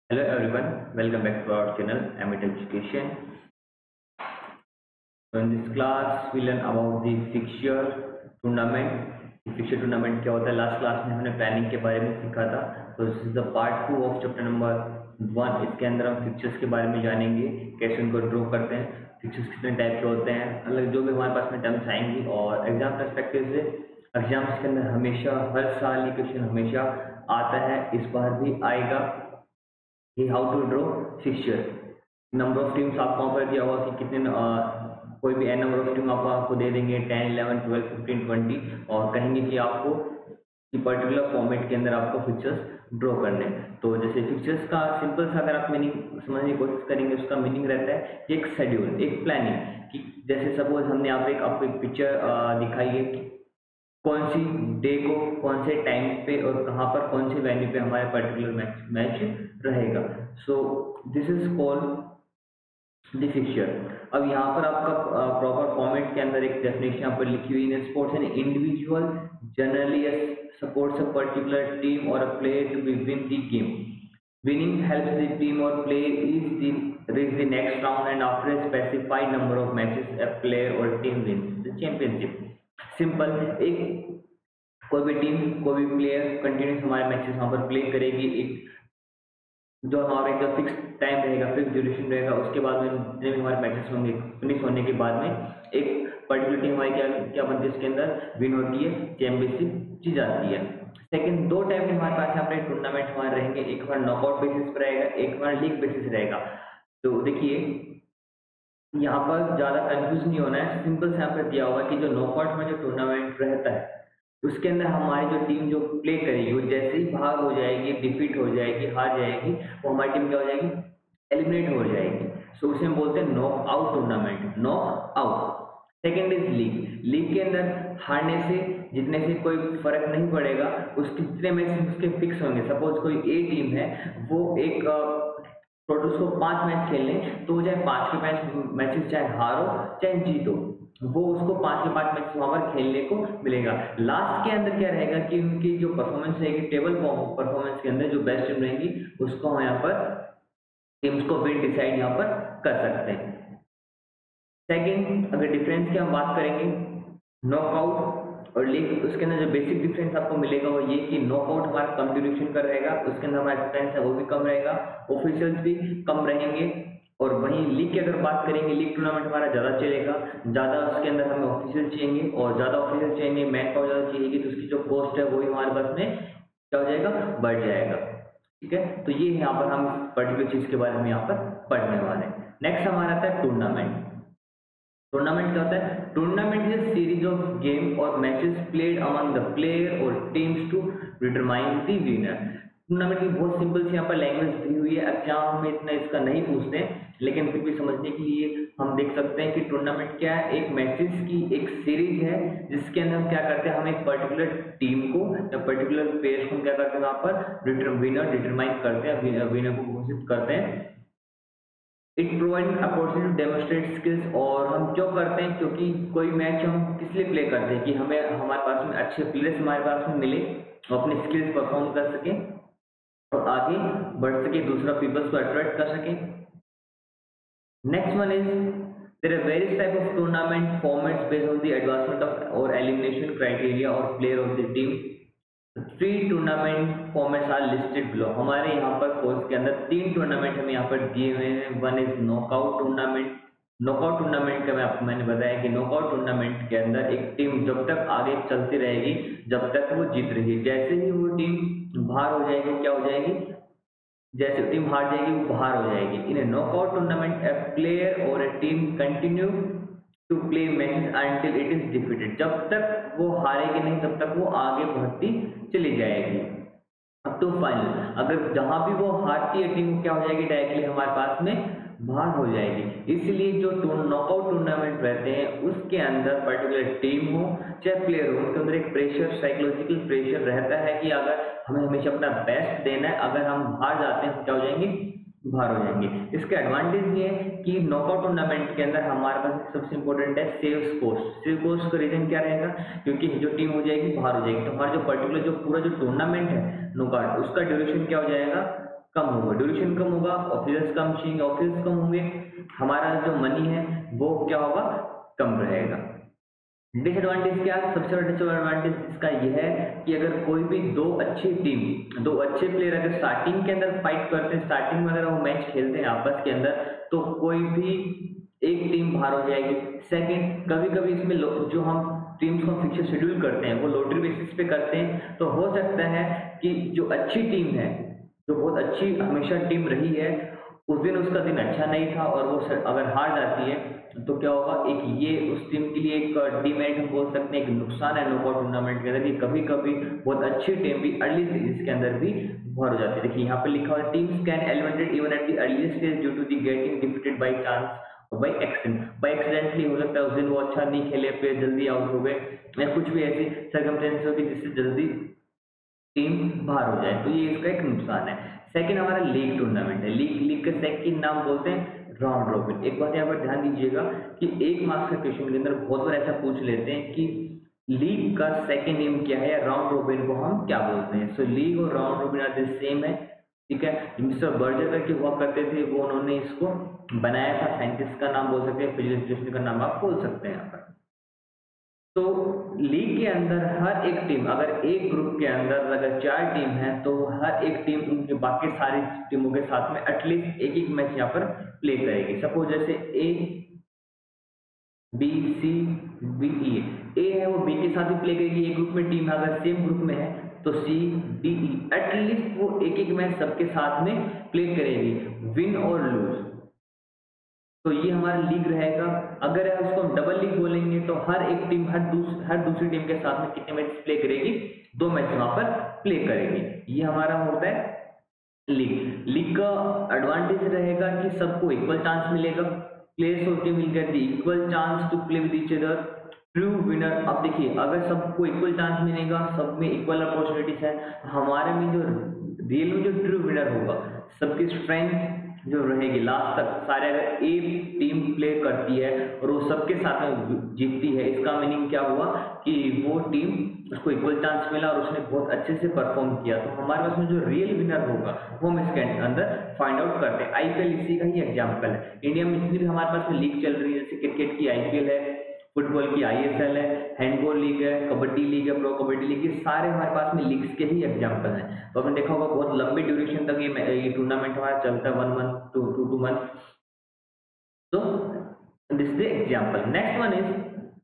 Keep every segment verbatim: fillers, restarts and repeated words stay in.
Hello everyone, welcome back to our channel Amit Education. So in this class we learn about the fixture tournament. Fixture tournament क्या होता है? Last class में हमने planning के बारे में सीखा था. तो this is the part two of chapter number one. इसके अंदर हम फिक्चर्स के बारे में जानेंगे, कैसे उनको ड्रॉ करते हैं, फिक्चर्स कितने टाइप के होते हैं, अलग जो भी हमारे पास में टर्म्स आएंगी. और एग्जाम पर्सपेक्टिव से एग्जाम्स के अंदर हमेशा हर साल ये क्वेश्चन हमेशा आता है, इस बार भी आएगा कि how to draw fixture. Number of teams आपको वहाँ पर दिया हुआ कि कितने आ, कोई भी एन नंबर ऑफ टीम आपको आपको दे देंगे ten eleven twelve fifteen twenty और कहेंगे कि आपको कि पर्टिकुलर फॉर्मेट के अंदर आपको फिक्चर्स ड्रॉ करने. तो जैसे फिक्चर्स का सिंपल सा अगर आप मीनिंग समझने की कोशिश करेंगे, उसका मीनिंग रहता है कि एक शेड्यूल, एक प्लानिंग. कि जैसे सपोज हमने यहाँ पे एक आपको एक पिक्चर दिखाई है कि कौन सी डे को कौन से टाइम पे और कहाँ पर कौन से वेन्यू पे हमारे पर्टिकुलर मैच मैच रहेगा. So this is called the fixture. अब यहाँ पर आपका प्रॉपर फॉर्मेट के अंदर एक डेफिनेशन यहाँ पर लिखी हुई है. Sports an individual generally supports a particular team और a player to be win the game. Winning helps the team or player is the reach the next round and after a specified number of matches a player or team wins the championship. Simple, एक कोई भी team कोई भी player continuous हमारे matches वहाँ पर play करेगी. एक जो हमारा एक फिक्स टाइम रहेगा, फिक्स ड्यूरेशन रहेगा, उसके बाद में जितने भी हमारे मैचेस होंगे फिनिश होने के बाद में एक पर्टिकुलर टीम हमारी क्या क्या बनती है, इसके अंदर विन होती है, चैंपियनशिप जीत जाती है. सेकंड, दो टाइप के हमारे पास यहाँ पे टूर्नामेंट हमारे रहेंगे. एक बार नॉकआउट बेसिस पर रहेगा, एक बार लीग बेसिस रहेगा. तो देखिए यहाँ पर ज्यादा कंफ्यूज नहीं होना है, सिंपल से यहाँ पर दिया हुआ है कि जो नॉकआउट में जो टूर्नामेंट रहता है उसके अंदर हमारी जो टीम जो प्ले करेगी वो जैसे ही भाग हो जाएगी, डिफीट हो जाएगी, हार जाएगी, वो हमारी टीम क्या हो जाएगी, एलिमिनेट हो जाएगी. सो उसे हम बोलते हैं knock out tournament, knock out. Second is league. League के अंदर हारने से जीतने से कोई फर्क नहीं पड़ेगा, उसके जितने मैच उसके फिक्स होंगे. सपोज कोई ए टीम है, वो एक टोटल उसको पांच मैच खेलने, तो चाहे पांच के मैच मैचेस चाहे हारो चाहे जीतो, वो उसको पांच के पांच मैच वहां पर खेलने को मिलेगा. लास्ट के अंदर क्या रहेगा कि उनकी जो परफॉर्मेंस रहेगी, टेबल परफॉर्मेंस के अंदर जो बेस्ट टीम रहेगी उसको हम यहाँ पर टीम्स को विन डिसाइड यहाँ पर कर सकते हैं. सेकंड, अगर डिफरेंस की हम बात करेंगे नॉकआउट और लीग, उसके अंदर जो बेसिक डिफरेंस आपको मिलेगा वो ये कि नॉकआउट हमारा कम ड्यूरेशन का रहेगा, उसके अंदर हमारा एक्सपेंस है वो भी कम रहेगा, ऑफिशियल्स भी कम रहेंगे. और वहीं लीग की अगर बात करेंगे, लीग टूर्नामेंट हमारा ज़्यादा चलेगा, ज़्यादा उसके अंदर हमें ऑफिशियल चाहिए और ज़्यादा ऑफिशियल चाहिए, मैन पावर ज़्यादा चाहिए, तो उसकी जो कॉस्ट है वो भी हमारे पास में क्या हो जाएगा, बढ़ जाएगा. ठीक है, तो ये यहाँ पर हम पर्टिकुलर चीज़ के बारे में यहाँ पर पढ़ने वाले हैं. नेक्स्ट हमारा आता है टूर्नामेंट. टूर्नामेंट क्या होता है? Tournament is series of game और matches played among the player और teams to determine the winner. Tournament की बहुत सिंपल सी यहाँ पर लैंग्वेज दी हुई है. एग्जाम में इतना इसका नहीं पूछते हैं, लेकिन फिर भी समझने के लिए हम देख सकते हैं कि टूर्नामेंट क्या है, एक मैचेस की एक सीरीज है जिसके अंदर हम क्या करते हैं, हम एक पर्टिकुलर टीम को या पर्टिकुलर प्लेयर को क्या करते हैं, वहाँ पर विनर डिटरमाइन करते हैं, विनर को घोषित करते हैं. It provide opportunity to demonstrate skills. और हम क्यों करते हैं, क्योंकि कोई मैच हम किस लिए प्ले करते हैं कि हमें हमारे पास में अच्छे प्लेयर्स हमारे पास में मिले, अपने स्किल्स परफॉर्म कर सके और आगे बढ़ सके, दूसरा पीपल्स को अट्रैक्ट कर सके. Next one is there are various type of tournament formats based on the advancement of और एलिमिनेशन क्राइटेरिया और player of the team. Three tournament formats are listed below. हमारे यहाँ पर कोर्स के अंदर तीन टूर्नामेंट हमें यहाँ पर दिए हुए हैं. One is knockout tournament. Knockout tournament का मैं आपको मैंने बताया कि नॉकआउट टूर्नामेंट के अंदर एक टीम जब तक आगे चलती रहेगी जब तक वो जीत रही, जैसे ही वो टीम बाहर हो जाएगी क्या हो जाएगी, जैसे टीम हार जाएगी वो बाहर हो जाएगी. In a knockout tournament a player और a team continue to play matches until it is defeated. जब तक वो हारेगी नहीं तब तक वो आगे बढ़ती चली जाएगी अब तो फाइनल. अगर जहां भी वो हारती है टीम क्या हो जाएगी, डायरेक्टली हमारे पास में बाहर हो जाएगी. इसलिए जो नॉकआउट टूर्नामेंट रहते हैं उसके अंदर पर्टिकुलर टीम हो चाहे प्लेयर हो, उनके अंदर एक प्रेशर, साइकोलॉजिकल प्रेशर रहता है कि अगर हमें हमेशा अपना बेस्ट देना है, अगर हम हार जाते हैं तो क्या हो जाएंगे, बाहर हो जाएंगे. इसके एडवांटेज ये है कि नॉकआउट टूर्नामेंट के अंदर हमारे पास सबसे इंपॉर्टेंट है सेव कोस्ट. सेव कोस्ट का रीजन क्या रहेगा, क्योंकि जो टीम हो जाएगी बाहर हो जाएगी तो हमारा जो पर्टिकुलर जो पूरा जो टूर्नामेंट है नॉकआउट उसका ड्यूरेशन क्या हो जाएगा, कम होगा, ड्यूरेशन कम होगा, ऑफिसर्स कम चाहिए, ऑफिसर्स कम होंगे, हमारा जो मनी है वो क्या होगा, कम रहेगा। डिसएडवांटेज क्या है? सबसे बड़ा डिसएडवांटेज इसका यह है कि अगर कोई भी दो अच्छी टीम, दो अच्छे प्लेयर अगर स्टार्टिंग के अंदर फाइट करते हैं, स्टार्टिंग में अगर वो मैच खेलते हैं आपस के अंदर, तो कोई भी एक टीम बाहर हो जाएगी। सेकंड, कभी कभी इसमें जो हम टीम्स को फिक्सर शेड्यूल करते हैं वो लॉटरी बेसिस पे करते हैं, तो हो सकता है कि जो अच्छी टीम है, जो बहुत अच्छी हमेशा टीम रही है, उस दिन उसका दिन अच्छा नहीं था और वो अगर हार जाती है तो क्या होगा, एक ये उस टीम के लिए एक डीमेरिट हम बोल सकते हैं, एक नुकसान है नॉकआउट टूर्नामेंट के अंदर कि कभी कभी बहुत अच्छी टीम भी अर्ली स्टेज के अंदर भी बाहर हो जाती है। देखिए यहाँ पे लिखा हुआ है, teams can eliminated even at the early stage due to the getting defeated by chance और बाय एक्सीडेंट। बाय एक्सीडेंटली हो सकता है उस दिन वो अच्छा नहीं खेले, प्लेयर जल्दी आउट हो गए या कुछ भी ऐसी सर्कमस्टेंसेस होगी जिससे जल्दी टीम बाहर हो जाए, तो ये इसका एक नुकसान है। सेकंड हमारा लीग टूर्नामेंट है। लीग लीग का सेकंड नाम बोलते हैं राउंड रॉबिन। एक बात यहाँ पर ध्यान दीजिएगा कि एक मार्क्स के क्वेश्चन के अंदर बहुत बार ऐसा पूछ लेते हैं कि लीग का सेकंड नेम क्या है या राउंड रॉबिन को हम क्या बोलते हैं। सो लीग और round robin are the same है, ठीक है। मिस्टर बर्जर करके हुआ करते थे, वो उन्होंने इसको बनाया था, साइंटिस्ट का नाम बोल सकते हैं, फिजिसिस्ट का नाम आप बोल सकते हैं यहाँ पर। तो लीग के अंदर हर एक टीम, अगर एक ग्रुप के अंदर अगर चार टीम है तो हर एक टीम उनके बाकी सारी टीमों के साथ में एटलीस्ट एक एक मैच यहाँ पर प्ले करेगी। सपोज जैसे ए बी सी बी ई, ए है वो बी के साथ भी प्ले करेगी, एक ग्रुप में टीम है, अगर सेम ग्रुप में है तो सी डी ई एटलीस्ट वो एक एक मैच सबके साथ में प्ले करेगी, विन और लूज। तो ये हमारा लीग रहेगा। अगर उसको हम डबल लीग बोलेंगे तो हर एक टीम हर दूस, हर दूसरी टीम के साथ में कितने मैच प्ले करेगी, दो मैच वहां पर प्ले करेगी। ये हमारा होता है लीग। लीग का एडवांटेज रहेगा कि सबको इक्वल चांस मिलेगा, प्लेयर्स और team will get the equal chance to play with each other, true winner. अब देखिए अगर सबको इक्वल चांस मिलेगा, सब में इक्वल अपॉर्चुनिटीज है, हमारे में जो रियल में जो ट्रू विनर होगा, सबकी स्ट्रेंथ जो रहेगी लास्ट तक, सारे अगर ए टीम प्ले करती है और वो सबके साथ में जीतती है, इसका मीनिंग क्या हुआ कि वो टीम उसको इक्वल चांस मिला और उसने बहुत अच्छे से परफॉर्म किया। तो हमारे पास में जो रियल विनर होगा वो हम इसके अंदर फाइंड आउट करते हैं। आईपीएल इसी का ही एग्जाम्पल है। इंडिया में जितनी भी हमारे पास में लीग चल रही है, जैसे क्रिकेट की आईपीएल है, फुटबॉल की आईएसएल है, हैंडबॉल लीग है, कबड्डी लीग है, प्रो कबड्डी लीग, ये सारे हमारे पास में लीग्स के ही एग्जांपल हैं। तो आपने देखा होगा बहुत लंबी ड्यूरेशन तक ये ये टूर्नामेंट हमारा चलता है, one month two two two month. तो this is the example. Next one is,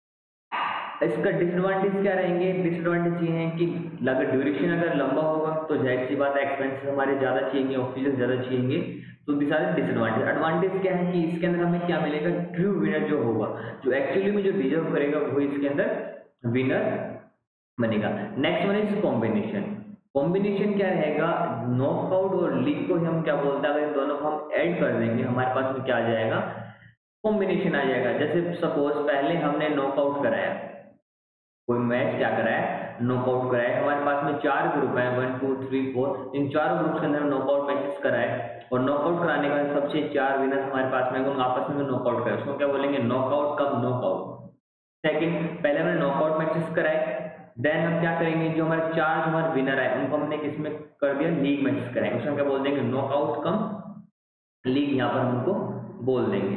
इसका डिसएडवांटेज क्या रहेंगे? डिसएडवांटेज ये है कि अगर ड्यूरेशन अगर लंबा होगा तो जाहिर सी बात है एक्सपेंसेस हमारे ज्यादा चाहिए, ऑफिसर्स ज्यादा चाहिए, तो दिस आर डिसएडवांटेज। एडवांटेज क्या है कि इसके अंदर हमें क्या मिलेगा, ट्रू विनर जो होगा, जो एक्चुअली में जो डिजर्व करेगा वो इसके अंदर विनर बनेगा। Next one is combination. Combination क्या रहेगा, नॉकआउट और लीग को हम क्या बोलते हैं, अगर दोनों को हम ऐड कर देंगे हमारे पास में क्या आ जाएगा, कॉम्बिनेशन आ जाएगा। जैसे सपोज पहले हमने नॉकआउट कराया, कोई मैच क्या कराया, नॉकआउट कराया, हमारे पास में चार ग्रुप है, वन टू थ्री फोर, इन चारों ग्रुप के अंदर नॉकआउट मैचेस कराए और नॉकआउट कराने के बाद सबसे चार विनर हमारे पास में उन आपस में नॉकआउट कराए, उसको क्या बोलेंगे, नॉकआउट कम नॉकआउट। सेकंड, पहले हमने नॉकआउट मैचेस कराए, देन हम क्या करेंगे, जो हमारे चार हमारे विनर आए उनको हमने किसमें कर दिया, लीग मैचेस कराए, उसको क्या बोल देंगे, नॉकआउट कम लीग, यहाँ पर हम उनको बोल देंगे।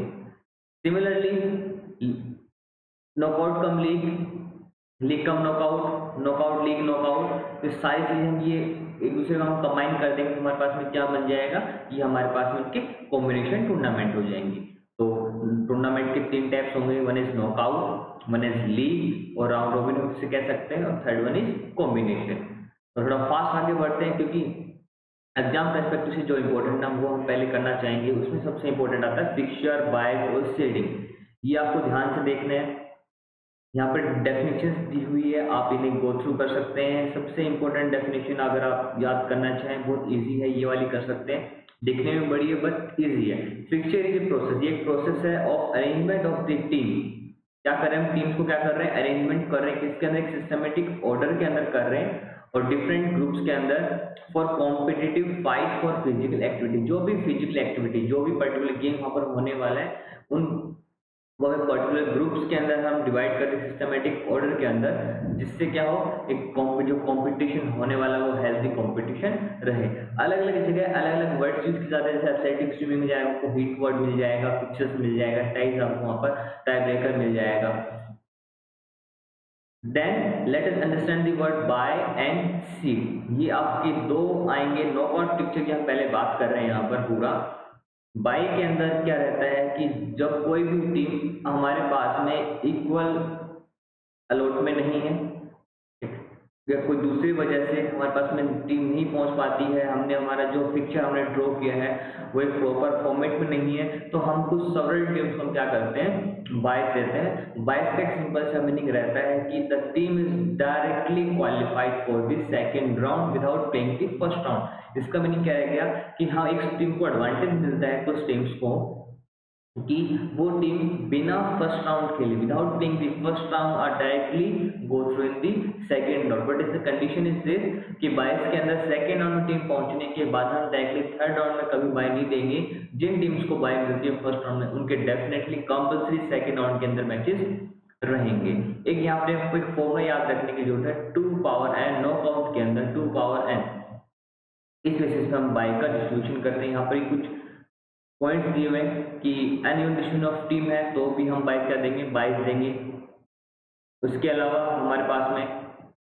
Similarly knockout cum league, league cum knockout, knockout league knockout, तो सारी चीजें हम ये एक दूसरे को हम कंबाइन कर देंगे, हमारे पास में क्या बन जाएगा, ये हमारे पास में उनके कॉम्बिनेशन टूर्नामेंट हो जाएंगे। तो टूर्नामेंट के तीन टाइप्स होंगे, one is knockout, one is league और राउंड रॉबिन हम इसे कह सकते हैं, और थर्ड वन इज कॉम्बिनेशन। तो थोड़ा फास्ट आगे बढ़ते हैं क्योंकि एग्जाम पर्सपेक्टिव से जो इंपॉर्टेंट नाम वो हम पहले करना चाहेंगे, उसमें सबसे इंपॉर्टेंट आता है फिक्सचर, बायस और शेडिंग। ये आपको ध्यान से देखना है, यहाँ पर डेफिनेशंस दी हुई है, आप इन्हें गो थ्रू कर सकते हैं। सबसे इंपॉर्टेंट डेफिनेशन अगर आप याद करना चाहें, बहुत इजी है, ये वाली कर सकते हैं, दिखने में बड़ी है बट इजी है। फिक्सचर इज ए प्रोसेस, ये एक प्रोसेस है of arrangement of the team. क्या कर रहे हैं, टीम्स को क्या कर रहे हैं, अरेंजमेंट कर रहे हैं, किसके अंदर, एक सिस्टमेटिक ऑर्डर के अंदर कर रहे हैं और डिफरेंट ग्रुप्स के अंदर for competitive fight for physical activity. जो भी फिजिकल एक्टिविटी, जो भी पर्टिकुलर गेम वहां पर होने वाला है, उन वो हमें पर्टिकुलर ग्रुप्स के अंदर हम डिवाइड करते हैं सिस्टमेटिक ऑर्डर के अंदर, जिससे क्या हो एक कॉम्पि जो कंपटीशन होने वाला वो हेल्थी कंपटीशन रहे। अलग अलग जगह अलग अलग वर्ड्स यूज किए जाते हैं, जैसे एथलेटिक स्विमिंग में जाएगा आपको हीट वर्ड मिल जाएगा, फिक्चर्स मिल जाएगा, टाइज आपको वहाँ पर टाई ब्रेकर मिल जाएगा। Then let us understand the word bye and seed. ये आपके दो आएंगे नॉकआउट पिक्चर की हम पहले बात कर रहे हैं यहाँ पर पूरा। बाई के अंदर क्या रहता है कि जब कोई भी टीम हमारे पास में इक्वल अलॉट में नहीं है या कोई दूसरी वजह से हमारे पास में टीम नहीं पहुंच पाती है, हमने हमारा जो पिक्चर हमने ड्रॉ किया है वो एक प्रॉपर फॉर्मेट में नहीं है, तो हम कुछ सेवरल टीम्स को क्या करते हैं बाइस देते हैं। बाइस का एक सिंपल सा मीनिंग रहता है कि the team is directly qualified for the second round without playing the first round. इसका मीनिंग क्या रह गया कि हाँ एक टीम को एडवांटेज मिलता है कुछ टीम्स को कि वो टीम बिना फर्स्ट राउंड खेले without playing the first round or directly go through in the second round, but is the condition is this कि बाईस के अंदर सेकंड राउंड में टीम पहुंचने के बाद हम डायरेक्टली थर्ड राउंड में कभी बाय नहीं देंगे। जिन टीम्स को बाय मिलती है फर्स्ट राउंड में उनके डेफिनेटली कंपलसरी सेकंड राउंड के अंदर मैचेस रहेंगे। एक यहाँ पे आपको एक फॉर्मूला याद रखने की जरूरत है, टू पावर एन नॉकआउट के अंदर टू पावर एन, इस बेसिस पे हम बाय का डिस्ट्रीब्यूशन करते हैं। यहाँ पर कुछ पॉइंट्स दिए हुए कि एन यूनिट ऑफ टीम है तो भी हम बाईस क्या देंगे बाईस देंगे। उसके अलावा हमारे पास में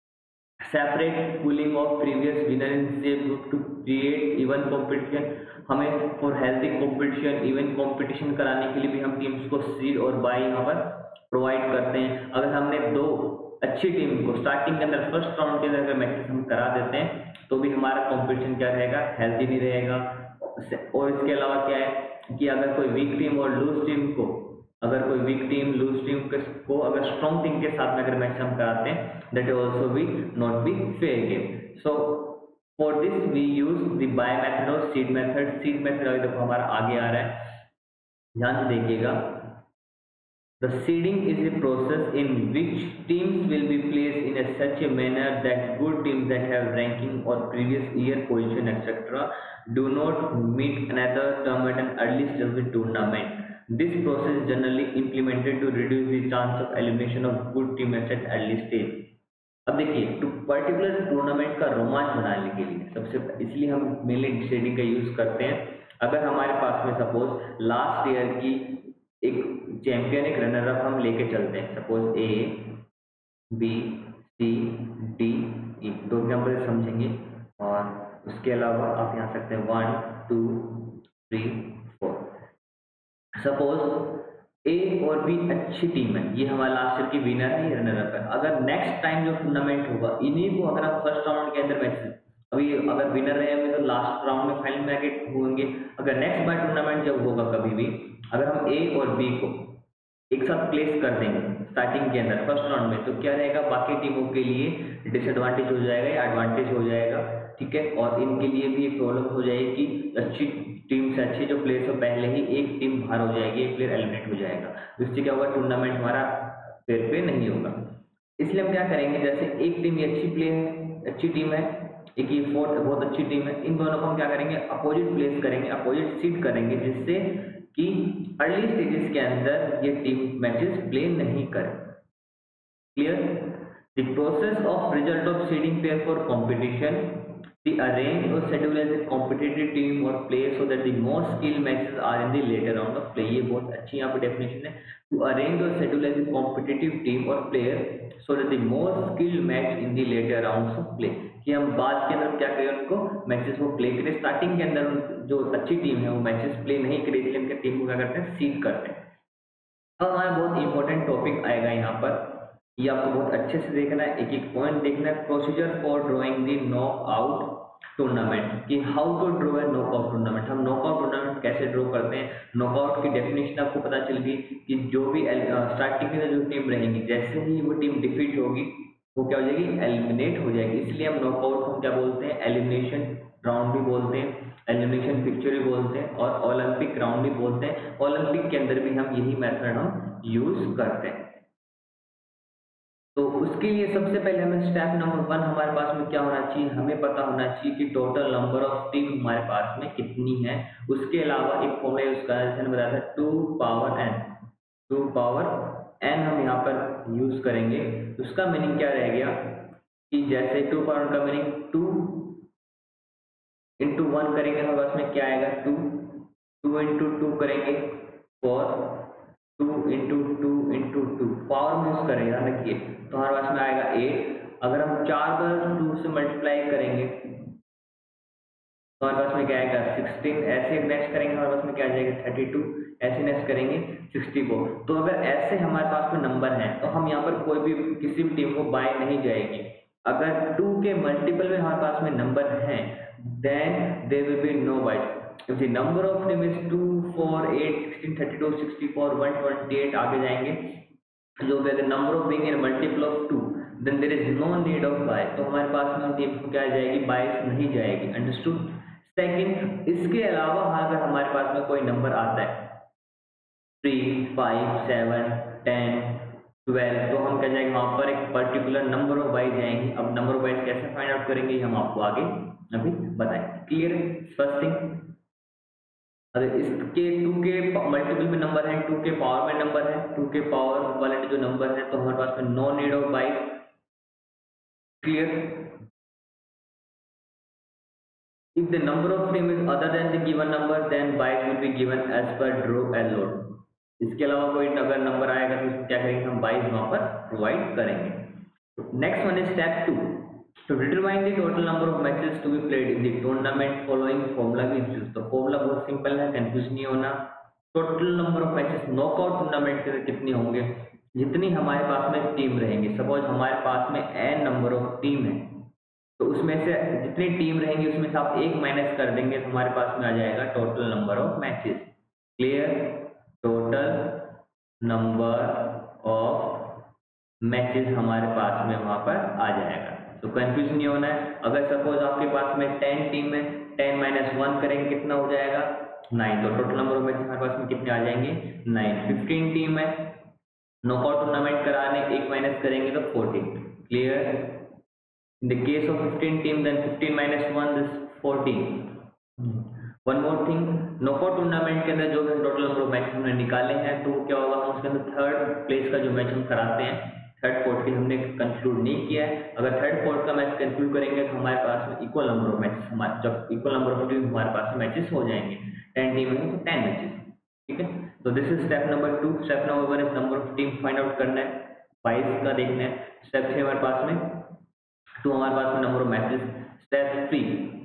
separate pulling of previous winner in same group to create even competition, हमें for healthy competition even competition कराने के लिए भी हम टीम्स को सीड और बाय यहाँ पर प्रोवाइड करते हैं। अगर हमने दो अच्छी टीम को स्टार्टिंग के अंदर फर्स्ट राउंड के अंदर अगर मैचेस हम करा देते हैं तो भी हमारा कंपटीशन क्या रहेगा हेल्थी नहीं रहेगा। और इसके अलावा क्या है कि अगर कोई वीक टीम और लूज टीम को अगर कोई वीक टीम लूज टीम को अगर स्ट्रॉन्ग टीम के साथ में अगर मैच हम कराते हैं that is also be not be fair game. So for this we use the bye method और सीड मेथड। सीड मेथड अभी देखो हमारा आगे आ रहा है, ध्यान से देखिएगा। The seeding is a process in which teams will be placed in a such a manner that good teams that have ranking or previous year position et cetera do not meet another term at an early stage of the tournament. This process is generally implemented to reduce the chance of elimination of good teams at early stage. अब देखिए to particular tournament का रोमांच बनाने के लिए सबसे इसलिए हम मेनली सीडिंग का यूज करते हैं। अगर हमारे पास में सपोज लास्ट ईयर की एक चैंपियन एक रनर अप हम लेके चलते हैं, suppose A B C D E, दो एग्जाम्पल समझेंगे और उसके अलावा आप यहाँ सकते हैं one two three four. Suppose A और बी अच्छी टीम है, ये हमारा लास्ट ईयर की विनर है, ये रनर अप है। अगर नेक्स्ट टाइम जो टूर्नामेंट होगा इन्हीं को अगर आप फर्स्ट राउंड के अंदर मैच अभी अगर विनर रहे होंगे तो लास्ट राउंड में फाइनल में आगे होंगे। अगर नेक्स्ट बार टूर्नामेंट जब होगा कभी भी अगर हम ए और बी को एक साथ प्लेस कर देंगे स्टार्टिंग के अंदर फर्स्ट राउंड में तो क्या रहेगा बाकी टीमों के लिए डिसएडवांटेज हो जाएगा या एडवांटेज हो जाएगा, ठीक है। और इनके लिए भी एक प्रॉब्लम हो जाएगी कि अच्छी टीम से अच्छी जो प्लेयर्स हो पहले ही एक टीम बाहर हो जाएगी, एक प्लेयर एलिमिनेट हो जाएगा, जिससे क्या होगा टूर्नामेंट हमारा फेयर पे नहीं होगा। इसलिए हम क्या करेंगे जैसे एक टीम ये अच्छी प्लेयर है अच्छी टीम है एक ये फोर्थ बहुत अच्छी टीम है, इन दोनों को हम क्या करेंगे अपोजिट प्लेस करेंगे अपोजिट सीड करेंगे जिससे कि अर्ली स्टेजेस के अंदर ये टीम मैचेस प्ले नहीं करें। Clear? The process of result of seeding pair for competition the arrange और schedule as a competitive team और play so that the more skill matches are in the later round of play. ये बहुत अच्छी यहाँ पे definition है। To arrange और schedule as a competitive team और player so that the more skill match in the later rounds of play, कि हम बाद के अंदर क्या करें उनको मैचेस को प्ले करें। स्टार्टिंग के अंदर जो अच्छी टीम है वो मैचेस प्ले नहीं करे इसलिए उनके टीम को क्या करते हैं सीड करते हैं। अब हमारा बहुत इंपॉर्टेंट टॉपिक आएगा यहाँ पर, ये आपको बहुत अच्छे से देखना है, एक एक पॉइंट देखना है। Procedure for drawing the knock out tournament, कि how to draw a knockout tournament, हम नॉकआउट टूर्नामेंट कैसे ड्रॉ करते हैं। नॉकआउट की डेफिनेशन आपको पता चल गई कि जो भी स्टार्टिंग में जो टीम रहेंगी जैसे ही वो टीम डिफीट होगी वो क्या हो जाएगी एलिमिनेट हो जाएगी। इसलिए हम नॉकआउट को क्या बोलते हैं एलिमिनेशन राउंड भी बोलते हैं, एलिमिनेशन पिक्चर भी बोलते हैं और ओलंपिक राउंड भी बोलते हैं। ओलंपिक के अंदर भी हम यही मेथड हम यूज करते हैं। तो उसके लिए सबसे पहले हमें स्टेप नंबर वन हमारे पास में क्या होना चाहिए, हमें पता होना चाहिए कि टोटल नंबर ऑफ टीम हमारे पास में कितनी है। उसके अलावा एक फॉर्मूला यूज करना जैसे बताया था two power n, two power n हम यहाँ पर यूज करेंगे। तो उसका मीनिंग क्या रह गया कि जैसे टू पावर का मीनिंग टू इंटू वन करेंगे हमारे पास में क्या आएगा टू, टू इंटू टू करेंगे four, two into two into two power में यूज करेंगे ध्यान रखिए, तो हमारे पास में आएगा एट। अगर हम चार बार टू से मल्टीप्लाई करेंगे तो हमारे पास में क्या आएगा सिक्सटीन, ऐसे नेक्स्ट करेंगे हमारे पास में क्या आ जाएगा थर्टी टू, ऐसे नेक्स्ट करेंगे सिक्सटी फोर। तो अगर ऐसे हमारे पास में नंबर हैं तो हम यहाँ पर कोई भी किसी भी टीम को बाय नहीं जाएगी। अगर टू के मल्टीपल में हमारे पास में नंबर हैं then there will be no bye. If the number of team is two, four, eight, sixteen, thirty two, sixty four, one twenty eight आगे जाएंगे, जो भी अगर number of being in multiple of two then there is no need of bye. तो हमारे पास में team को क्या जाएगी बाय नहीं जाएगी। अंडरस्टूड। सेकंड, इसके अलावा अगर हमारे पास में कोई नंबर आता है three, five, seven, ten, twelve, तो हम क्या जाएंगे वहां पर एक पर्टिकुलर नंबर ऑफ बाइज जाएंगे। अब नंबर ऑफ बाइज कैसे फाइंड आउट करेंगे हम आपको आगे अभी बताएंगे। क्लियर? फर्स्ट थिंग, अगर इसके टू के मल्टीपल में नंबर है, टू के पावर में नंबर है, टू के पावर वाले जो नंबर है, तो हमारे पास में no need of byes. Clear? If the number of frame is other than the given number, then bytes will be given as per draw and load. इसके अलावा कोई अगर नंबर आएगा तो इसको क्या करेंगे हम बाइज वहां पर प्रोवाइड करेंगे। Next one is step two, to determine the total number of matches to be played in the tournament following formula is used। तो फॉर्मूला बहुत सिंपल है, कंफ्यूज नहीं होना। Total number of matches knockout tournament के कितने होंगे, जितनी हमारे पास में टीम रहेंगी। सपोज हमारे पास में एन नंबर ऑफ टीम है, तो उसमें से जितनी टीम रहेंगी उसमें से आप एक माइनस कर देंगे तो हमारे पास में आ जाएगा total number of matches. Clear? Total number of matches हमारे पास में वहां पर आ जाएगा, तो कंफ्यूज नहीं होना है। अगर सपोज आपके पास में टेन टीम है, टेन माइनस वन करेंगे कितना हो जाएगा नाइन, तो टोटल नंबर ऑफ मैचेस हमारे पास में कितने आ जाएंगे नाइन। फिफ्टीन टीम है, नॉकआउट टूर्नामेंट कराने एक माइनस करेंगे तो fourteen. Clear? In the case of fifteen team, then fifteen minus one is fourteen. One more thing, knockout tournament के अंदर जो भी टोटल नंबर ऑफ मैच हमने निकाले हैं तो क्या होगा, हम उसके अंदर थर्ड प्लेस का जो मैच हम कराते हैं, थर्ड फोर्थ की हमने कंक्लूड नहीं किया है। अगर थर्ड फोर्थ का मैच कंक्लूड करेंगे तो हमारे पास में इक्वल नंबर ऑफ मैचेस, हमारे जब इक्वल नंबर ऑफ टीम हमारे पास में मैचेस हो जाएंगे, टेन टीम है तो टेन मैचेस। ठीक है, तो this is step number two. Step number one is number of team find out करना है, बाइस का देखना है। स्टेप थ्री हमारे पास में तो हमारे पास में number of matches. Step three,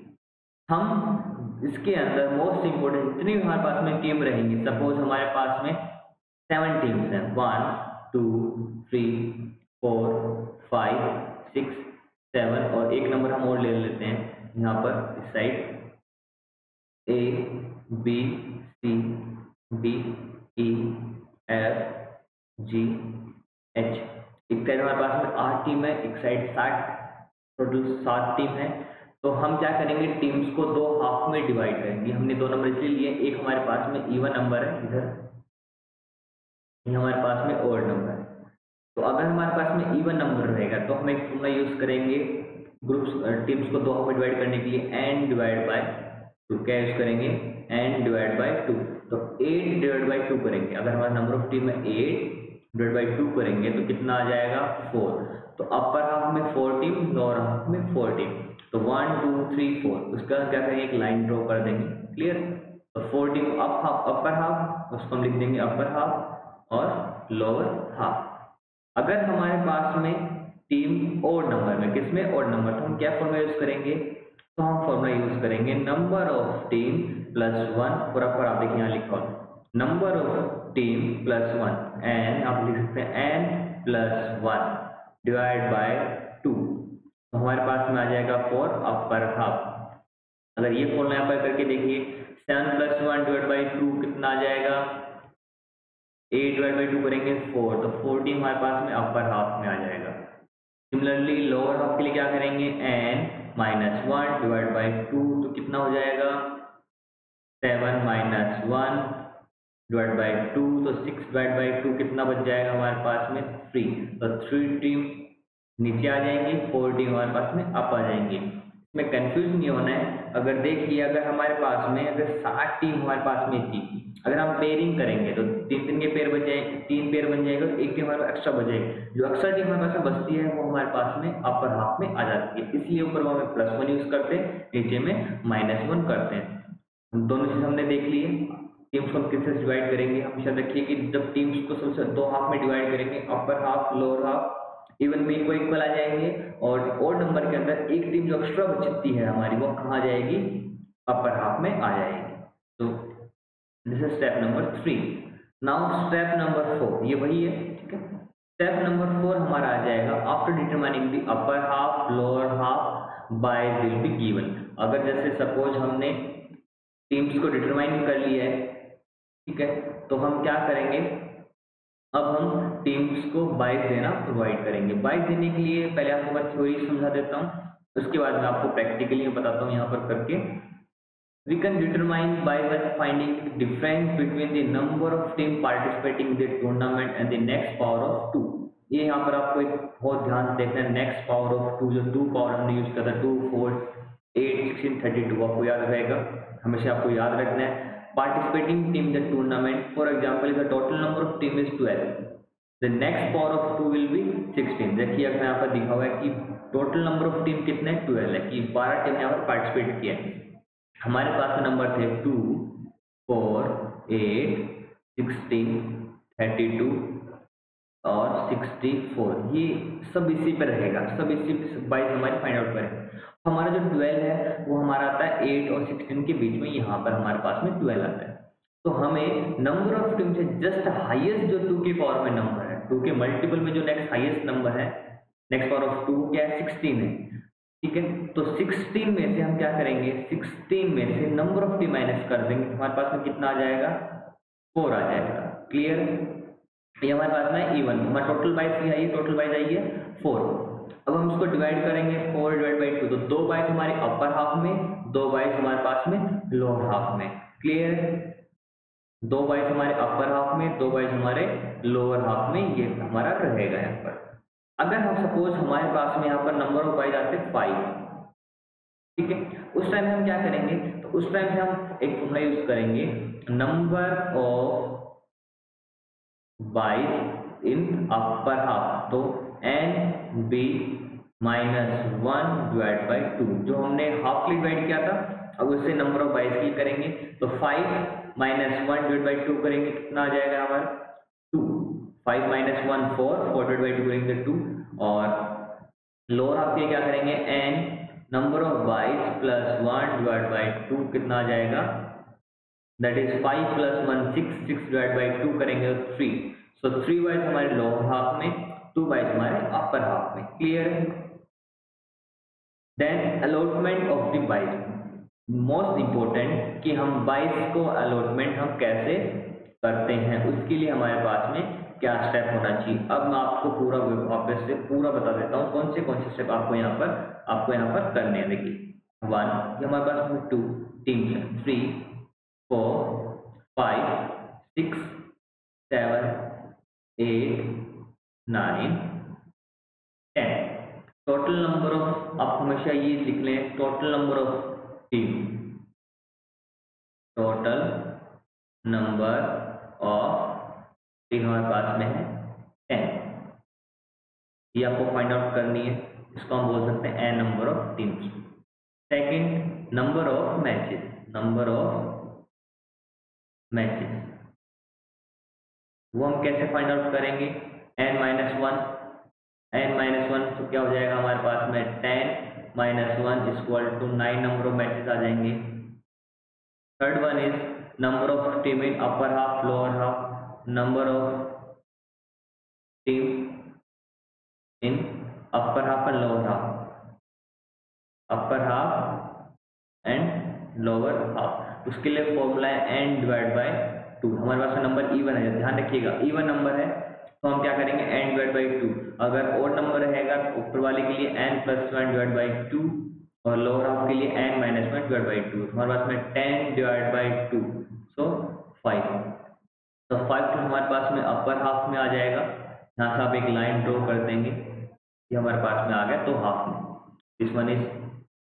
हम इसके अंदर मोस्ट इंपोर्टेंट जितनी भी हमारे पास में टीम रहेंगी, सपोज हमारे पास में सेवन टीम्स हैं, one, two, three, four, five, six, seven, और एक नंबर हम और ले लेते हैं यहाँ पर इस side, A, B, C, D, E, F, G, H. एक साइड हमारे पास में आठ टीम है, एक साइड सात, टोटल सात टीम है। तो हम क्या करेंगे, टीम्स को दो हाफ में डिवाइड करेंगे। हमने दो नंबर इसलिए लिए, एक हमारे पास में इवन नंबर है इधर, ये हमारे पास में ओड नंबर है। तो अगर हमारे पास में इवन नंबर रहेगा तो हम एक फॉर्मूला यूज करेंगे ग्रुप्स टीम्स को दो हाफ में डिवाइड करने के लिए, एन डिवाइड बाय टू। क्या यूज करेंगे, एन डिवाइड बाय टू। तो एट डिवाइड बाय टू करेंगे, अगर हमारा नंबर ऑफ टीम है एट डिवाइड बाय टू करेंगे तो कितना आ जाएगा फोर। तो अपर हाफ में फोर टीम, लोअर हाफ में फोर टीम, तो वन टू थ्री फोर, उसका क्या करेंगे एक लाइन ड्रॉ कर देंगे। क्लियर? तो four team up half, upper half, उसको हम लिख देंगे अपर हाफ और लोअर हाफ। अगर हमारे पास में टीम ओड नंबर में, किसमें ओड नंबर, तो हम क्या फॉर्मूला यूज करेंगे, तो हम फॉर्मूला यूज करेंगे number of team plus one, और अपर आप देखिए यहाँ लिखा number of team plus one, n आप लिख सकते हैं n plus one divide by two, तो हमारे पास में आ जाएगा फोर अपर हाफ। अगर ये फॉर्मूला यहाँ पर करके देखिए, seven plus one divide by two कितना आ जाएगा, एट डिवाइड बाई टू करेंगे फोर, तो फोर्टीन हमारे पास में अपर हाफ में आ जाएगा। सिमिलरली लोअर हाफ के लिए क्या करेंगे, n minus one divide by two, तो कितना हो जाएगा seven minus one divide by two, तो सिक्स डिवाइड बाई टू कितना बच जाएगा हमारे पास में थ्री। तो थ्री टीम नीचे आ जाएंगी, फोर टीम हमारे पास में अप आ जाएंगी। में कंफ्यूज नहीं होना है। अगर देखिए अगर हमारे पास में अगर सात टीम हमारे पास में थी, अगर हम पेयरिंग करेंगे तो तीन तीन के पेयर बन जाए, तीन पेयर बन जाएगा, एक टीम हमारे पास एक्स्ट्रा बचेगी। जो एक्स्ट्रा टीम हमारे पास में बचती है वो हमारे पास में अपर हाफ में आ जाती है, इसलिए ऊपर वो हमें प्लस वन यूज करते हैं, नीचे में माइनस वन करते हैं। दोनों चीज हमने देख ली है। टीम्स को हम किससे डिवाइड करेंगे, हमेशा देखिए कि जब टीम्स को सबसे दो हाफ में डिवाइड करेंगे, upper half lower half even में इक्वल इक्वल आ जाएंगे, और ओड नंबर के अंदर एक टीम जो एक्स्ट्रा बचती है हमारी वो कहाँ जाएगी, अपर हाफ में आ जाएगी। तो this is step number three. Now step number four, ये वही है, ठीक है। स्टेप नंबर फोर हमारा आ जाएगा after determining the upper half lower half bye will be given. अगर जैसे सपोज हमने टीम्स को डिटरमाइन कर लिया है, ठीक है, तो हम क्या करेंगे, अब हम टीम्स को बाइस देना प्रोवाइड करेंगे। बाइस देने के लिए पहले आपको मैं थ्योरी समझा देता हूँ, उसके बाद मैं आपको प्रैक्टिकली बताता हूँ यहाँ पर करके। We can determine by by finding the difference between the number of team participating in the tournament and the next power of two। ये यहाँ पर आपको एक बहुत ध्यान से देखना है, नेक्स्ट पावर ऑफ टू, जो टू पावर हमने यूज किया था, two four eight sixteen thirty two, आपको याद रहेगा, हमेशा आपको याद रखना है। Participating team the tournament, for example, if the total number of team is twelve, the next power of two will be sixteen। देखिए अगर यहाँ पर दिखा हुआ है कि टोटल नंबर ऑफ टीम कितने ट्वेल्व है, कि बारह टीम यहाँ पर पार्टिसिपेट किया है। हमारे पास नंबर थे two four eight sixteen thirty two और सिक्सटी फोर, ये सब इसी पे रहेगा, सब इसी पे बाईस हमारे फाइंड आउट करें। हमारा जो ट्वेल्व है वो हमारा आता है एट और सिक्सटीन के बीच में, यहाँ पर हमारे पास में ट्वेल्व आता है। तो हमें नंबर ऑफ टीम से जस्ट हाईएस्ट जो टू के पावर में नंबर है, टू के मल्टीपल में जो नेक्स्ट हाईएस्ट नंबर है, नेक्स्ट पावर ऑफ टू क्या है, सिक्सटीन है, ठीक है। तो सिक्सटीन में से हम क्या करेंगे, सिक्सटीन में से नंबर ऑफ टी माइनस कर देंगे, हमारे पास में कितना आ जाएगा, फोर आ जाएगा। क्लियर, ये हमारे पास में इवन, हमारा टोटल बाइस है, ये टोटल बाइस आई है फोर। अब हम इसको डिवाइड करेंगे, फोर डिवाइड बाई टू, तो दो बाइस हमारे अपर हाफ में, दो बाइस हमारे पास में लोअर हाफ में। क्लियर, दो बाइस हमारे अपर हाफ में, दो बाइस हमारे लोअर हाफ में, ये हमारा रहेगा यहाँ पर। अगर हम सपोज हमारे पास में यहाँ पर नंबर ऑफ बाइस आते फाइव, ठीक है, उस टाइम हम क्या करेंगे, तो उस टाइम पे हम एक फॉर्मूला यूज करेंगे, number of byes in upper half, तो n b minus one divide by two, जो हमने हाफ के डिवाइड किया था, अब उससे नंबर ऑफ बाइस की करेंगे, तो five minus one divide by two करेंगे, कितना आ जाएगा हमारा two, five minus one four, four divide by two करेंगे टू, और लोअर हाफ के क्या करेंगे, n number of byes plus one divide by two, कितना आ जाएगा, that is five plus one six, six divide by two करेंगे three, so three byes हमारे लोअर हाफ में, टू बाइस हमारे अपर हाफ में। Clear, then allotment of the byes, most important कि हम बाइस को अलॉटमेंट हम कैसे करते हैं, उसके लिए हमारे पास में क्या स्टेप होना चाहिए। अब मैं आपको पूरा वापस से पूरा बता देता हूँ कौन से कौन से स्टेप आपको यहाँ पर आपको यहाँ पर करने हैं। देखिए वन, ये हमारे पास में टू टीम्स है, three four five six seven eight nine ten, total number of, आप हमेशा ये लिख लें, total number of team, total number of team हमारे पास में है टेन, ये आपको फाइंड आउट करनी है, इसको हम बोल सकते हैं n number of teams. Second, number of matches, number of matches वो हम कैसे फाइंड आउट करेंगे, n minus one, n minus one तो क्या हो जाएगा हमारे पास में ten minus one equal to nine number of matches आ जाएंगे। Third one is number of team in upper half lower half, number of team in upper half and lower half, upper half and lower half, उसके लिए formula है N divide by to. हमारे पास number even है, ध्यान रखिएगा even number है तो हम क्या करेंगे एन डिवाइड बाई टू, अगर ओड नंबर रहेगा तो ऊपर वाले के लिए n plus one divide by two और लोअर हाफ के लिए n minus one divide by two. हमारे पास में ten divide by two, so five, तो फाइव तो हमारे पास में अपर हाफ में आ जाएगा। यहाँ से आप एक लाइन ड्रॉ कर देंगे, ये हमारे पास में आ गया तो हाफ में, this one is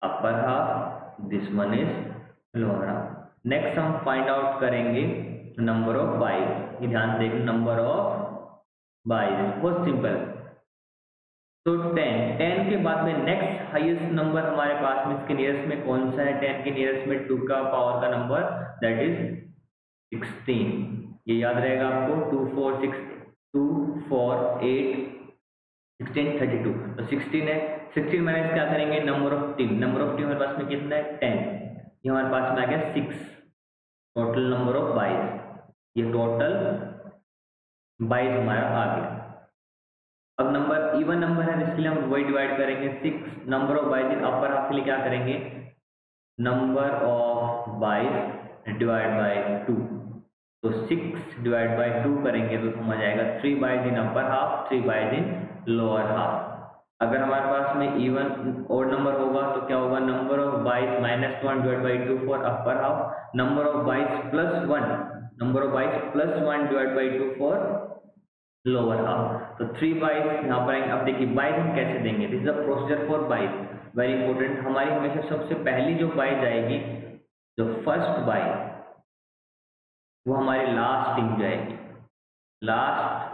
upper half, this one is lower half. Next हम फाइंड आउट करेंगे नंबर ऑफ बाइज। ये ध्यान देखें, नंबर ऑफ बाइज बहुत सिंपल। तो टेन, टेन के बाद में नेक्स्ट हाईएस्ट नंबर हमारे पास में इसके नियरेस्ट में कौन सा है? टेन के नियरेस्ट में टू का पावर का नंबर, दैट इज सिक्सटीन। ये याद रहेगा आपको, two four six two four eight sixteen thirty two, तो सिक्सटीन है। सिक्सटीन माइनस क्या करेंगे? Number of team, number of team हमारे पास में कितना है? टेन। ये हमारे पास में आ गया six, total number of byes. ये टोटल बाइज हमारा आ गया। अब नंबर इवन नंबर है, इसके लिए हम वही डिवाइड करेंगे six. Number of byes in upper half के लिए क्या करेंगे? Number of byes divide by two, तो सिक्स डिवाइड बाय टू करेंगे तो समझ आएगा three byes in upper half, three byes in lower half. अगर हमारे पास में इवन और नंबर होगा तो क्या होगा? Number of byes minus one divide by two for upper half, number of byes plus one, number of byes plus one divide by two for lower half. तो थ्री बाइज यहाँ पर आएंगे। अब देखिए बाइज हम कैसे देंगे? This is the procedure for byes, very important. हमारी हमेशा सबसे पहली जो बाइज आएगी, जो फर्स्ट बाइज, वो हमारी लास्ट टीम जाएगी, last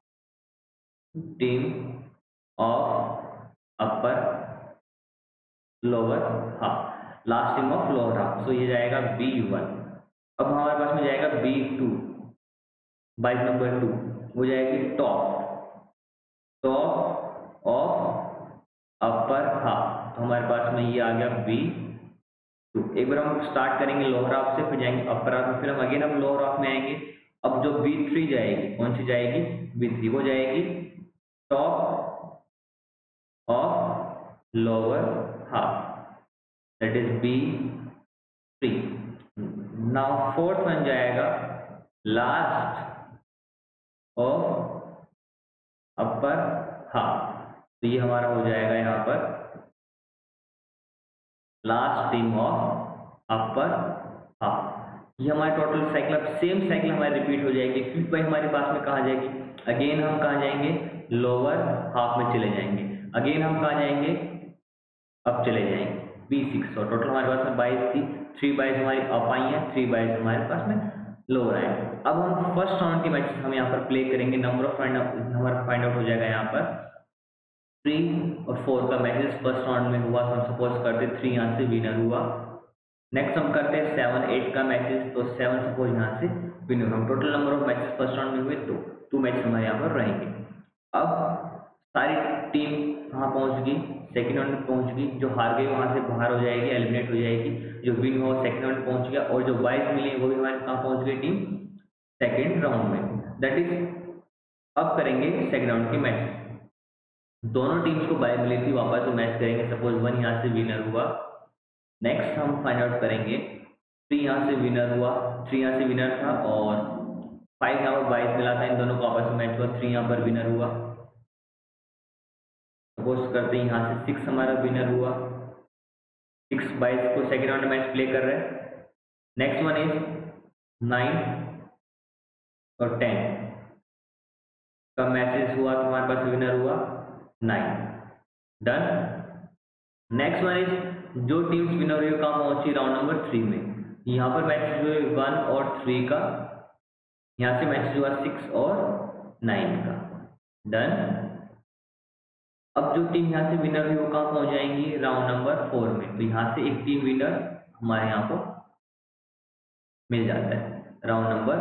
team of upper lower half, last team of lower half. So ये जाएगा बी वन। अब हमारे पास में जाएगा b two, byes number two, वो जाएगी top, top of upper half. तो हमारे पास में ये आ गया बी टू। एक बार हम स्टार्ट करेंगे लोअर हाफ से, फिर जाएंगे अपर हाफ में, फिर हम अगेन हम लोअर हाफ में आएंगे। अब जो बी थ्री जाएगी, कौन सी जाएगी? बी थ्री, वो जाएगी top of lower half, that is b three. Now fourth one जाएगा लास्ट ऑफ अपर हाफ, तो ये हमारा हो जाएगा यहाँ पर last team of upper half. ये हमारे टोटल साइकिल, अब सेम साइकिल हमारी रिपीट हो जाएगी। फिफ्थ बाई हमारे पास में कहाँ जाएगी? अगेन हम कहाँ जाएंगे? लोअर हाफ में चले जाएंगे। अगेन हम कहाँ जाएंगे? अब चले जाएंगे बी सिक्स। और टोटल हमारे पास में बाईस थी, थ्री बाईस हमारी अप आई है, थ्री बाईस हमारे पास में लोअर आए। अब हम फर्स्ट राउंड के मैचेस हम यहाँ पर प्ले करेंगे। नंबर ऑफ फाइंड हमारा फाइंड आउट हो जाएगा यहाँ पर थ्री और फोर का मैचेस फर्स्ट राउंड में हुआ, तो हम सपोज करते थ्री यहाँ से विनर हुआ। नेक्स्ट हम करते हैं सेवन एट का मैचेस, तो सेवन सपोज यहाँ से विनर। हम total number of matches first round में हुए तो टू मैच हमारे यहाँ पर रहेंगे। अब सारी टीम कहाँ पहुँच गई? सेकेंड राउंड में पहुँच गई। जो हार गई वहाँ से बाहर हो जाएगी, एलिमिनेट हो जाएगी। जो विन हो सेकेंड राउंड में पहुँच गया, और जो बाईस मिली वो भी हमारे कहाँ पहुँच गई? टीम सेकेंड राउंड में, दैट इज अब करेंगे सेकेंड राउंड के मैच। दोनों टीम्स को बाय मिली थी, वापस मैच करेंगे। सपोज वन यहाँ से विनर हुआ, नेक्स्ट हम फाइंड आउट करेंगे थ्री यहाँ से विनर हुआ, थ्री यहाँ से विनर था और फाइव यहाँ पर बाईस मिला था, इन दोनों को आपस में मैच हुआ, थ्री यहाँ पर विनर हुआ। सपोज करते हैं यहाँ से सिक्स हमारा विनर हुआ, सिक्स बाईस को सेकेंड राउंड में मैच प्ले कर रहे हैं। नेक्स्ट वन इज नाइन और टेन का मैचेस हुआ, तो हमारे पास विनर हुआ nine, done. Next one is जो टीम्स विनर हुई कहाँ पहुंची? राउंड नंबर थ्री में। यहाँ पर मैचेस हुए वन और थ्री का, यहाँ से मैचेस हुआ सिक्स और नाइन का, डन। अब जो टीम यहाँ से विनर हुई वो कहाँ पहुंच जाएंगी? राउंड नंबर फोर में। तो यहाँ से एक टीम विनर हमारे यहाँ को मिल जाता है, राउंड नंबर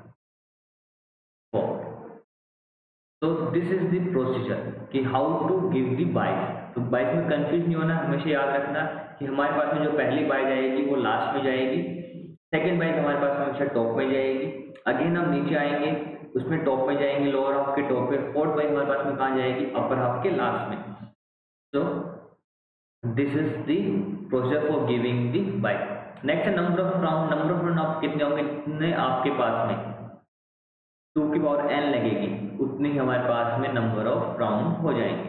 फोर। तो दिस इज द प्रोसीजर कि how to give the byes. तो बाइज में कंफ्यूज नहीं होना, हमेशा याद रखना कि हमारे पास में जो पहली बाइज आएगी वो लास्ट में जाएगी, सेकंड बाइज हमारे पास में हमेशा टॉप में जाएगी। अगेन हम नीचे आएंगे, उसमें टॉप में जाएंगे, लोअर हाफ के टॉप पे। फोर्थ बाइज हमारे पास में कहाँ जाएगी? अपर हाफ के लास्ट में। So this is the procedure for giving the byes. Next है number of round. Number of round आप कितने होंगे? कितने आपके पास में टू की पावर एन लगेगी, उतने ही हमारे पास में नंबर ऑफ राउंड हो जाएंगे।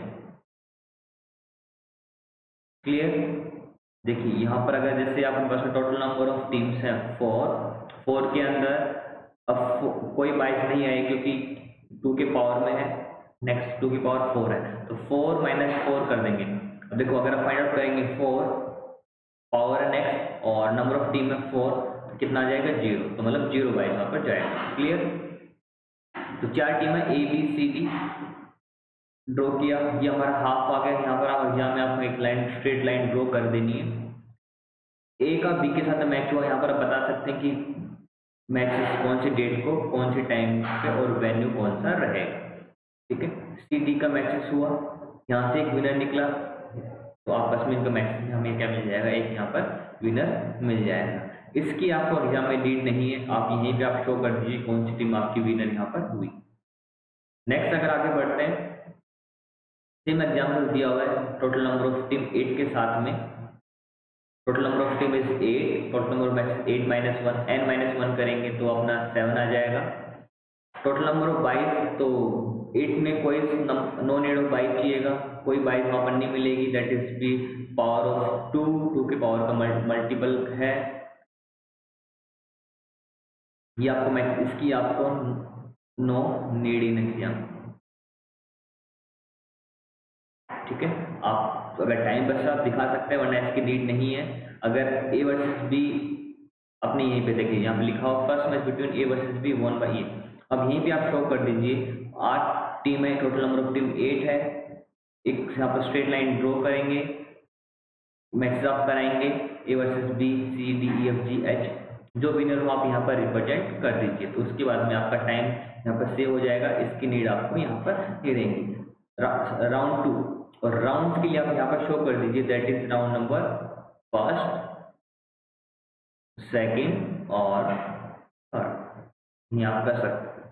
क्लियर? देखिए यहाँ पर अगर जैसे आपके पास में टोटल नंबर ऑफ टीम्स हैं फोर, फोर के अंदर अब कोई बाइस नहीं आए क्योंकि टू के पावर में है, नेक्स्ट टू की पावर फोर है, तो फोर माइनस फोर कर देंगे। अब देखो अगर आप फाइंड आउट करेंगे फोर पावर एन एक्स और नंबर ऑफ टीम में फोर, तो कितना आ जाएगा जीरो, तो मतलब जीरो बाइज यहाँ पर जाएगा। क्लियर? तो चार टीम है A B C D draw किया, ये हमारा हाफ आ गया यहाँ पर। आप यहाँ में आपको एक लाइन स्ट्रेट लाइन ड्रॉ कर देनी है। ए का बी के साथ मैच हुआ, यहाँ पर आप बता सकते हैं कि मैचेस कौन सी डेट को कौन सी टाइम पे और वेन्यू कौन सा रहेगा। ठीक है, सी डी का मैचेस हुआ, यहाँ से एक विनर निकला, तो आपस में इनका मैचेस हमें क्या मिल जाएगा, एक यहाँ पर विनर मिल जाएगा। इसकी आपको एग्जाम में नीड नहीं है, आप यहीं पे आप शो कर दीजिए कौन सी टीम आपकी विनर यहाँ पर हुई। नेक्स्ट अगर आगे बढ़ते हैं, सेम एग्जाम्पल दिया हुआ है, total number of team eight के साथ में। Total number of team is eight, total number of matches eight minus one, n minus one करेंगे तो अपना सेवन आ जाएगा। टोटल नंबर ऑफ बाइस, तो एट में कोई नो नीड ऑफ बाइस चाहिएगा, कोई बाइस वहाँ पर नहीं मिलेगी, that is b power of two, two के पावर का मल्टीपल है ये आपको मैच, इसकी आपको नो नीड ही नहीं है। ठीक है, आप अगर टाइम बचा आप दिखा सकते हैं, वरना इसकी नीड नहीं है। अगर ए वर्सेस बी, अपने यहीं पे देखिए यहाँ पे लिखा हो first match between A versus B one by A, अब यहीं पे आप शो कर दीजिए आठ टीम है, total number of team eight है, एक यहाँ पर स्ट्रेट लाइन ड्रॉ करेंगे, मैचेस आप कराएंगे A versus B, C D E F G H, जो विनर हो आप यहाँ पर रिप्रेजेंट कर दीजिए, तो उसके बाद में आपका टाइम यहाँ पर सेव हो जाएगा। इसकी नीड आपको यहाँ पर दे देंगे। राउंड टू, और राउंड के लिए आप यहाँ पर शो कर दीजिए, that is round number first, second और थर्ड, यहाँ आप कर सकते हैं।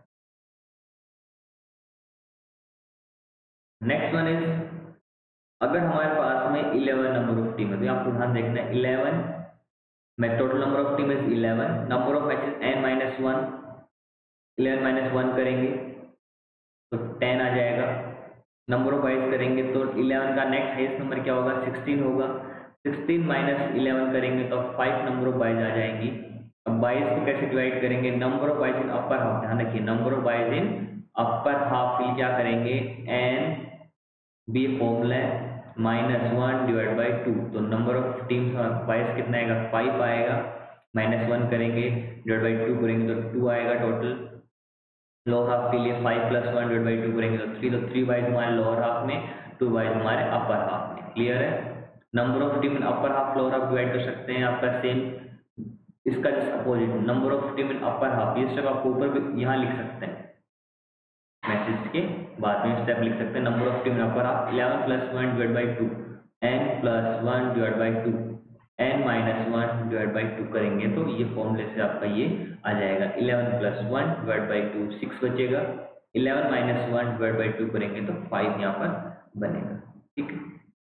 नेक्स्ट वन इज, अगर हमारे पास में इलेवन नंबर ऑफ टीम है, तो आपको ध्यान देखना है इलेवन में total number of team is eleven, number of matches n minus one, eleven minus one करेंगे तो टेन आ जाएगा। नंबर ऑफ बाइस करेंगे तो इलेवन का नेक्स्ट हाईएस्ट नंबर क्या होगा, सिक्सटीन होगा, सिक्सटीन माइनस इलेवन करेंगे तो फाइव नंबर ऑफ बाइस आ जाएंगी। अब बाइस को कैसे डिवाइड करेंगे, number of byes in upper half, ध्यान रखिए number of byes in upper half के लिए क्या करेंगे, एन बी फॉर्मूला है minus one divide by two, तो नंबर ऑफ टीम्स बाइस कितना आएगा, फाइव आएगा, माइनस वन करेंगे डिवाइड बाई टू करेंगे तो टू आएगा टोटल। लोअर हाफ के लिए five plus one divide by two करेंगे तो थ्री, तो थ्री बाइज हमारे लोअर हाफ में, टू बाइज हमारे अपर हाफ में। क्लियर है? Number of team in upper half lower half divide कर सकते हैं, आपका सेम इसका just opposite number of team in upper half, ये स्टेप आपको ऊपर भी यहाँ लिख सकते हैं, मैसेज के बाद में स्टेप लिख सकते हैं। Number of team in upper half eleven plus one divide by two, n plus one divide by two, n minus one divide by two करेंगे तो ये फॉर्मूले से आपका ये आ जाएगा, eleven plus one divide by two six बचेगा, eleven minus one divide by two करेंगे तो फाइव यहाँ पर बनेगा। ठीक है,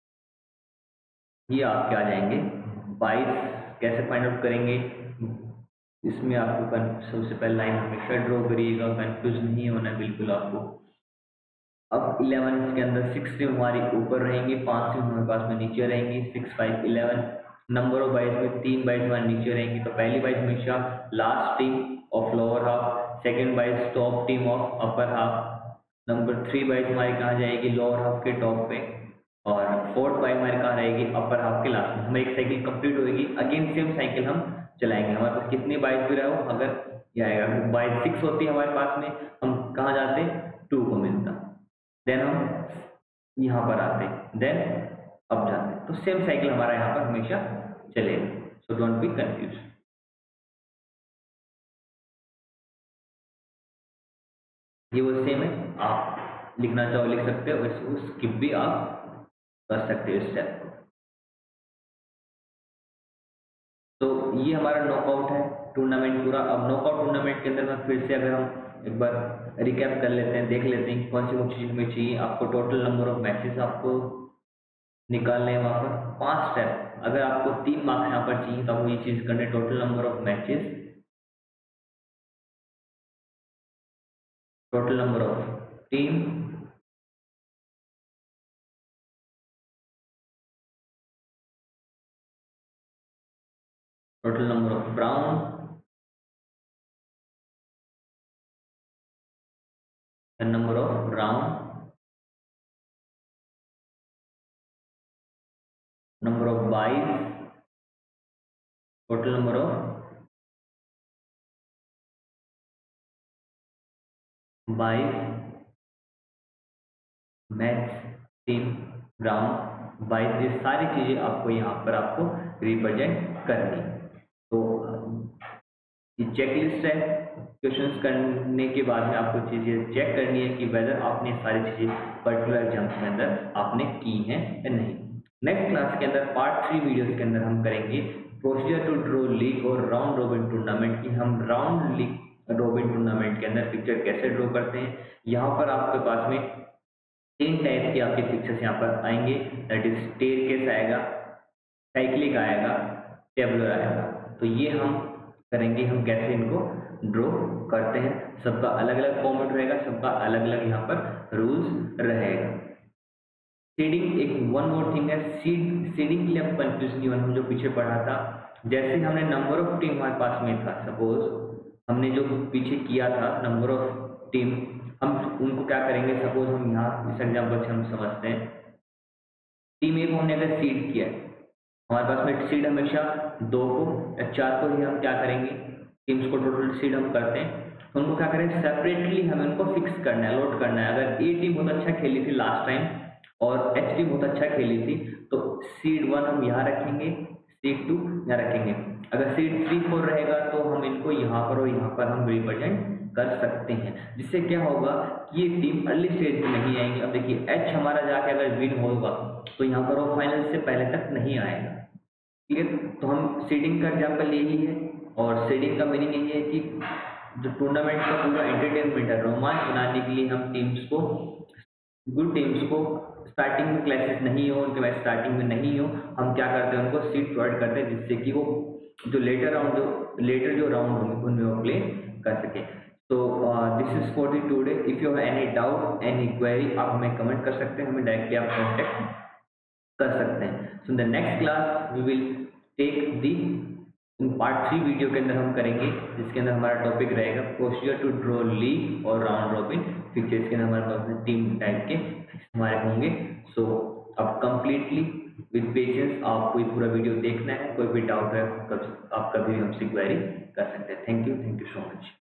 ये आपके आ जाएंगे बाईस। कैसे फाइंड आउट करेंगे, इसमें आपको सबसे पहले लाइन हमेशा ड्रॉ करिएगा, कंफ्यूज नहीं होना बिल्कुल आपको। अब इलेवन के अंदर सिक्स टीम हमारी ऊपर रहेंगी, पांच टीम हमारे पास में नीचे रहेंगी, six five eleven. Number of byes में तीन बाइस हमारे नीचे रहेंगी, तो पहली बाइस हमेशा last team of lower half, second byes top team of upper half, number three byes हमारी कहाँ जाएगी, लोअर हाफ के टॉप पे, और फोर्थ बाइस हमारी कहाँ रहेगी, अपर हाफ के लास्ट में। हमें एक साइकिल कंप्लीट होगी, अगेन सेम साइकिल हम चलाएंगे। हमारे पास कितनी बाइस भी रहो, अगर ये आएगा बाइस सिक्स होती है हमारे पास में, हम कहाँ जाते, टू को मिलता, देन हम यहाँ पर आते, देन अब जाते, तो सेम साइकिल हमारा यहाँ पर हमेशा चलेगा। So don't be confuse. ये वो सेम है, आप लिखना चाहो लिख सकते हो, इसको स्किप भी आप कर सकते हो स्टेप को। तो ये हमारा नॉकआउट है टूर्नामेंट पूरा। अब नॉकआउट टूर्नामेंट के अंदर में फिर से अगर हम एक बार रिकैप कर लेते हैं, देख लेते हैं कौन सी कौन सी चीज हमें चाहिए। आपको टोटल नंबर ऑफ मैचेस आपको निकालने हैं, वहां पर पांच स्टेप। अगर आपको तीन मार्क्स यहाँ पर चाहिए तो आपको ये चीज करने, total number of matches, total number of team, total number of round, number of round, number of buys, total number of byes maths team ground byes, ये सारी चीजें आपको यहाँ पर आपको रिप्रेजेंट करनी। तो ये चेकलिस्ट है, क्वेश्चंस करने के बाद में आपको चीजें चेक करनी है कि वेदर आपने सारी चीजें पर्टिकुलर एग्जाम्स के अंदर आपने की हैं या नहीं। नेक्स्ट क्लास के अंदर पार्ट थ्री वीडियोस के अंदर हम करेंगे प्रोसीजर टू ड्रॉ लीग और राउंड रोबिन टूर्नामेंट की। हम राउंड लीग रोबिन टूर्नामेंट के अंदर पिक्चर कैसे ड्रॉ करते हैं। यहाँ पर आपके पास में तीन टाइप की आपके पिक्चर्स यहाँ पर आएंगे, दैट इज स्टेयरकेस आएगा, साइक्लिक आएगा, टेबलर आएगा। तो ये हम करेंगे हम कैसे इनको ड्रॉ करते हैं। सबका अलग अलग फॉर्मेट रहेगा, सबका अलग अलग यहाँ पर रूल्स रहेगा। सीडिंग एक वन मोर थिंग है, सीड सीडिंग के लिए आप कंफ्यूज नहीं होना, जो पीछे पढ़ा था। जैसे हमने नंबर ऑफ टीम हमारे पास में था, सपोज हमने जो पीछे किया था नंबर ऑफ टीम, हम उनको क्या करेंगे, सपोज हम यहाँ इस एग्जाम्पल से हम समझते हैं, टीम ए को हमने अगर सीड किया है, हमारे पास में सीड हमेशा दो को या चार को ही हम क्या करेंगे, टीम्स को टोटल सीड हम करते हैं, तो उनको क्या करें, सेपरेटली हमें उनको फिक्स करना है, लोड करना है। अगर ए टीम बहुत अच्छा खेली थी लास्ट टाइम और एच टीम बहुत अच्छा खेली थी, तो सीड वन हम यहाँ रखेंगे, सीड टू यहाँ रखेंगे। अगर सीड थ्री फोर रहेगा तो हम इनको यहाँ पर और यहाँ पर हम रिप्रेजेंट कर सकते हैं, जिससे क्या होगा कि ये टीम अर्ली स्टेज में नहीं आएंगी। अब देखिए एच हमारा जाके अगर विन होगा तो यहाँ पर वो फाइनल से पहले तक नहीं आएगा, ठीक है। तो हम सीडिंग का एग्जाम्पल यही है, और सीडिंग का मीनिंग यही है कि जो टूर्नामेंट का पूरा एंटरटेनमेंट है, रोमांच बनाने के लिए हम टीम्स को, गुड टीम्स को स्टार्टिंग में क्लासेस नहीं हो, उनके बाद स्टार्टिंग में नहीं हो, हम क्या करते हैं, उनको सीट प्रोवाइड करते हैं, जिससे कि वो जो लेटर राउंड जो लेटर जो राउंड होंगे उनमें वो प्ले कर सके। तो this is for the today. If you have any doubt any query, आप हमें कमेंट कर सकते हैं, हमें डायरेक्टली आप कॉन्टेक्ट कर सकते हैं। So in the next class we will take the part three video के अंदर हम करेंगे, जिसके अंदर हमारा टॉपिक रहेगा प्रोसीजर टू ड्रॉ लीग और राउंड रॉबिन फिक्चर। इसके अंदर हमारे पास टीम टाइप के हमारे होंगे। सो अब कंप्लीटली विद पेशेंस आपको ये पूरा वीडियो देखना है, कोई भी डाउट है आप कभी हमसे क्वेरी कर सकते हैं। Thank you, thank you so much.